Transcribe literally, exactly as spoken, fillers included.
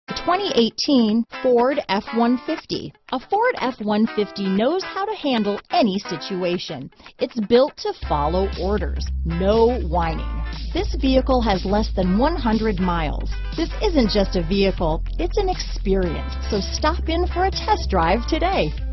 twenty eighteen Ford F one fifty. A Ford F one fifty knows how to handle any situation. It's built to follow orders, no whining. This vehicle has less than one hundred miles. This isn't just a vehicle, it's an experience. So stop in for a test drive today.